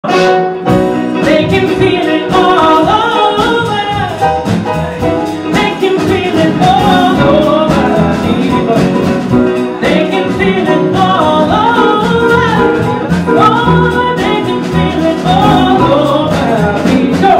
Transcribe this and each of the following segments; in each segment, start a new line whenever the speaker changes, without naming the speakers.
They can feel it all over. They can feel it all over. They can feel it all over. Oh, they can feel it all over. Go.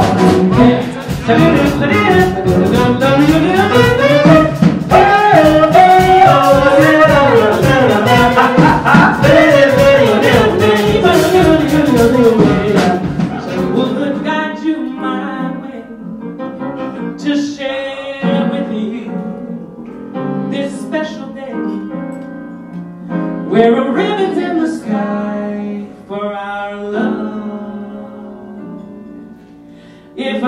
Would guide you my way to share with you this special day where a ribbon's in the sky for our love. If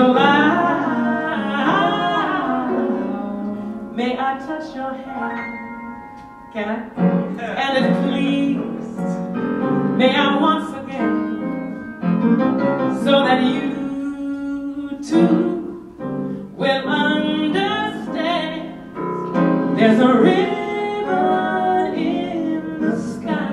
allowed, may I touch your hand? Can I? And if please, may I once again, so that you too will understand there's a ribbon in the sky.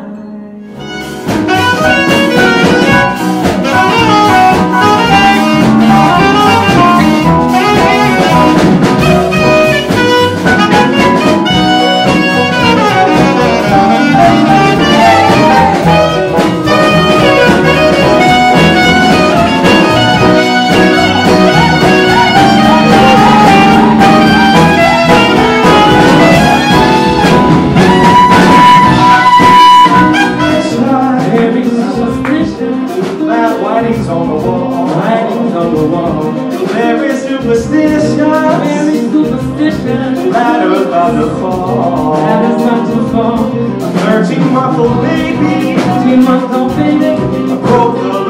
Writings on the wall, writings on the wall. Very superstitious, ladders about to fall, ladders about to fall. A 13-month-old baby, 13-month-old baby, broke the